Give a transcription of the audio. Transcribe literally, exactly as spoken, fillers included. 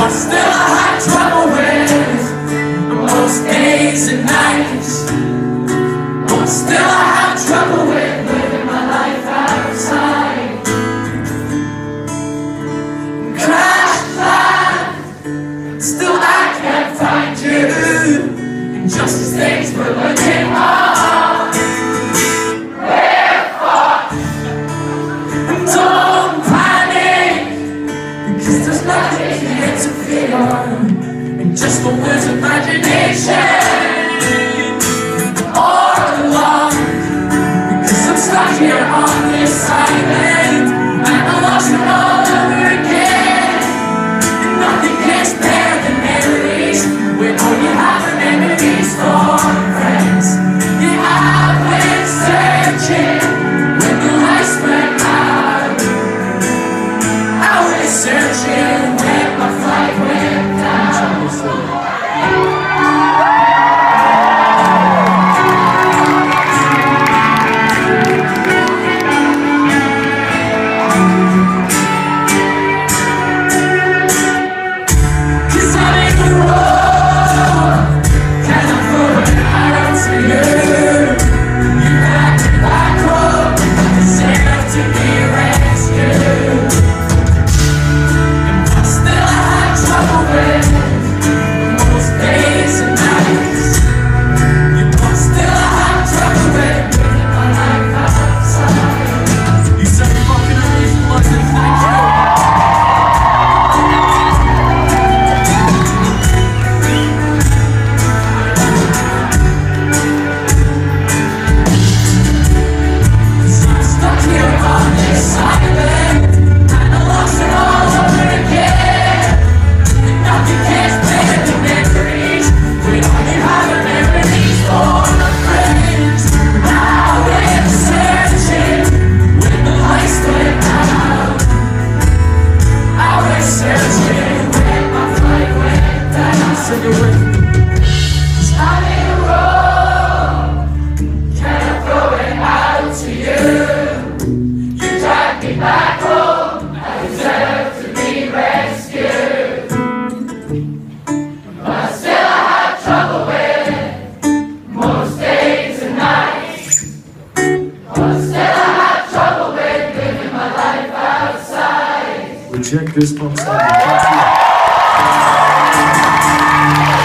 still I have trouble with most days and nights. But still I have trouble with living my life outside. Crash land, still I can't find you. And just as things were looking hard, we're fucked. And don't panic, because there's nothing here to fear. And just for words of imagination or love, because I'm stuck here on this island and I'm lost it all over again. And nothing can spare the memories when all you have are memories for friends. Yeah, I've been searching when the lights went out. I was searching when my flight went down. Back home, I deserve to be rescued. But still I have trouble with most days and nights. But still I have trouble with living my life outside. Legit Goosebumps.